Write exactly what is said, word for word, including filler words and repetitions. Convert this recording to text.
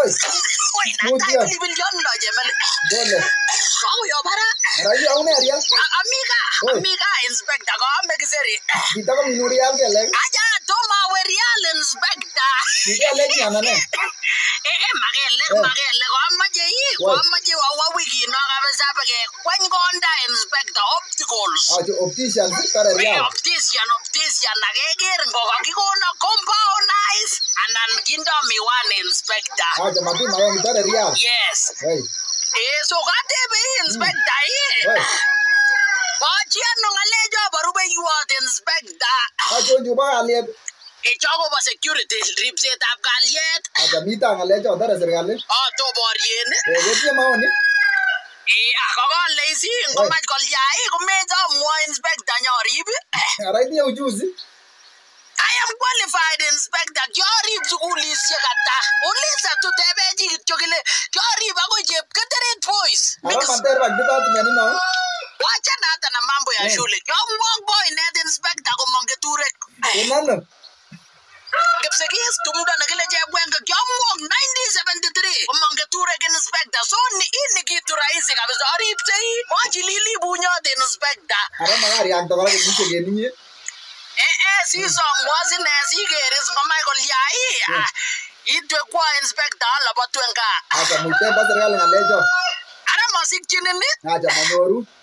Woi, natai bilion no jemel. Dole. Kau yo bara. Rayu aku ni Ariel. Amiga, amiga inspector ko amekiseri. Kita ko minurial ke lek. Aja toma we real inspector. Kita lek yana ne. Eh eh magele magele ko amaje yi ko amaje wa wiki no ka besabe ke kwen gonda inspector opticals. Ah, jo optician kare real. Optician optician na keger ngo kakikono compoundize anan kindo miwani inspector. Ah, jo mati mayang kare real. Yes. Hey. Eh so katebe inspector yi. Bachian no ngalejo barube yuat inspector. Ah, jo juba aliet. E chogo ba security ripset ab kalyet. Aja mita ngalejo dara serikali. Oh to borien. Eh, wetie maoni. Eh, akoko lazy ngomach kolyai kumejo mwa inspector nyorib. Ara itinye ujuzi. I am qualified inspector. Kyorib sukulisiek ata. Ulisa tutebe chi kityo kile kyorib akoi chepketeret voice. Ara mater bak department no. Wacha nata na mambo ya shule. Kyomwok boy net inspector komong keturek. Enano. Kipsigis tumdo na kile chepwenga kyomwok nineteen seventy-three komong keturek inspector. So ni ini kitu rahisi kabisa. Aripsei mochilili bunyot inspector. Ara magari ang tawala kitu geninye. Eh eh si somwas ne si geris mamai kolyai. Itwe kwa inspector la batwenga. Aja multe ba serikali ngalejo. Ara masikchini ni. Aja manyoru.